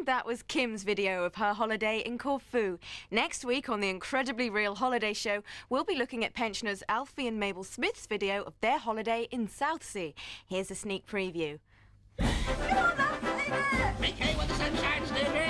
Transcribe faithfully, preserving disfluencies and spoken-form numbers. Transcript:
that was Kim's video of her holiday in Corfu. Next week on the Incredibly Real Holiday Show, we'll be looking at pensioners Alfie and Mabel Smith's video of their holiday in Southsea. Here's a sneak preview. Come on, Alfie! Make hay when the sun shines, dearie!